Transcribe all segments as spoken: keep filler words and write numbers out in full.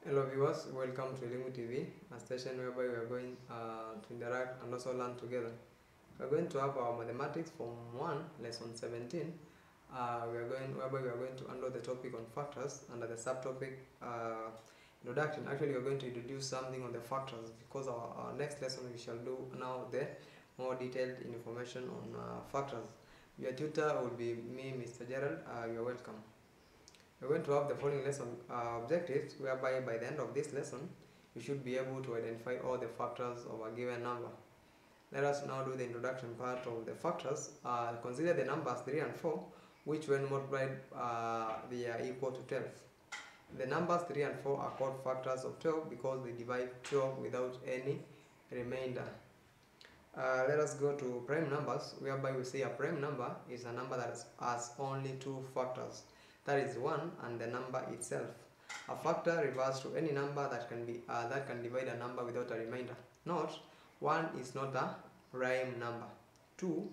Hello viewers, welcome to Elimu T V, a station whereby we are going uh, to interact and also learn together. We are going to have our mathematics from one, lesson seventeen. Uh, we are going whereby we are going to handle the topic on factors under the subtopic uh, introduction. Actually, we are going to introduce something on the factors because our, our next lesson we shall do now the more detailed information on uh, factors. Your tutor will be me, Mister Gerald. Uh, you are welcome. We're going to have the following lesson uh, objectives, whereby by the end of this lesson you should be able to identify all the factors of a given number. Let us now do the introduction part of the factors. Uh, consider the numbers three and four, which when multiplied uh, they are equal to twelve. The numbers three and four are called factors of twelve because they divide twelve without any remainder. Uh, let us go to prime numbers, whereby we say a prime number is a number that has only two factors. That is one and the number itself. A factor refers to any number that can be uh, that can divide a number without a remainder. Note, one is not a prime number. Two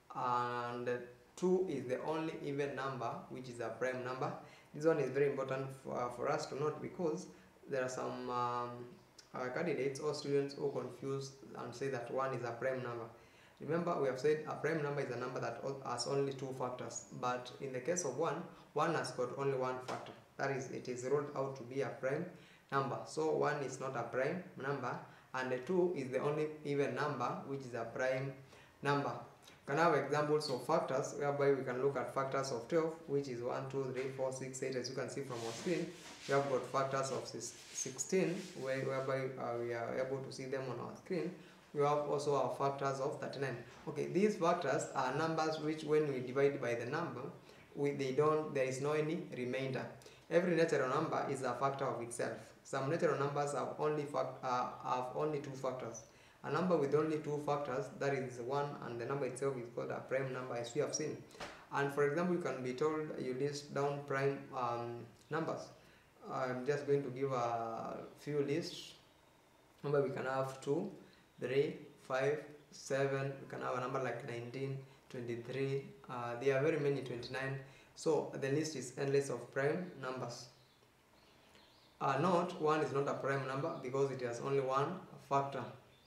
and two is the only even number which is a prime number. This one is very important for, uh, for us to note because there are some um, uh, candidates or students who confuse and say that one is a prime number. Remember, we have said a prime number is a number that has only two factors, but in the case of one, one has got only one factor. That is, it is ruled out to be a prime number. So one is not a prime number, and the two is the only even number which is a prime number. We can have examples of factors whereby we can look at factors of twelve, which is one, two, three, four, six, eight. As you can see from our screen, we have got factors of sixteen, where, whereby uh, we are able to see them on our screen. We have also our factors of thirty-nine. Okay, these factors are numbers which when we divide by the number, we, they don't, there is no any remainder. Every natural number is a factor of itself. Some natural numbers have only fact, uh, have only two factors. A number with only two factors, that is one, and the number itself is called a prime number, as we have seen. And for example, you can be told you list down prime um, numbers. I'm just going to give a few lists. Number we can have two, three, five, seven. We can have a number like nineteen, twenty-three. Uh, there are very many, twenty-nine. So the list is endless of prime numbers. Uh, note, one is not a prime number because it has only one factor.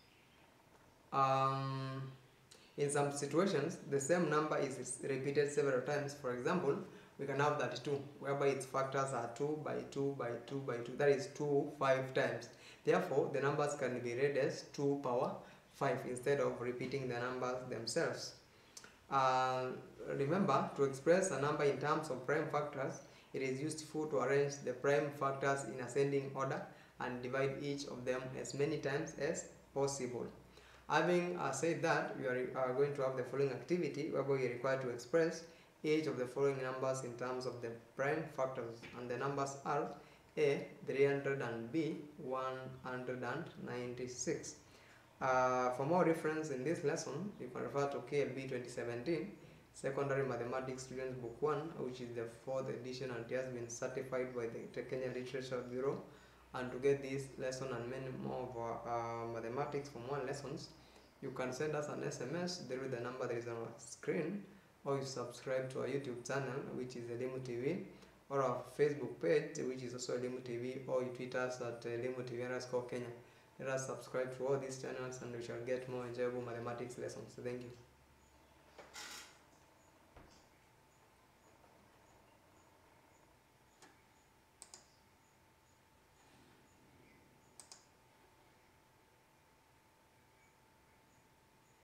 Um, in some situations, the same number is repeated several times. For example, we can have thirty-two, whereby its factors are two by two by two by two. That is two, five times. Therefore, the numbers can be read as two power five instead of repeating the numbers themselves. Uh, remember, to express a number in terms of prime factors, it is useful to arrange the prime factors in ascending order and divide each of them as many times as possible. Having uh, said that, we are uh, going to have the following activity whereby we are required to express each of the following numbers in terms of the prime factors, and the numbers are A three hundred and B one hundred ninety-six. Uh, for more reference in this lesson, you can refer to K L B twenty seventeen Secondary Mathematics Students Book one, which is the fourth edition, and it has been certified by the Kenya Literature Bureau. And to get this lesson and many more of our uh, mathematics from one lessons, you can send us an S M S through the number that is on our screen, or you subscribe to our YouTube channel, which is Elimu T V, or our Facebook page, which is also Elimu T V, or you tweet us at Elimu T V underscore Kenya. Let us subscribe to all these channels and we shall get more enjoyable mathematics lessons. Thank you.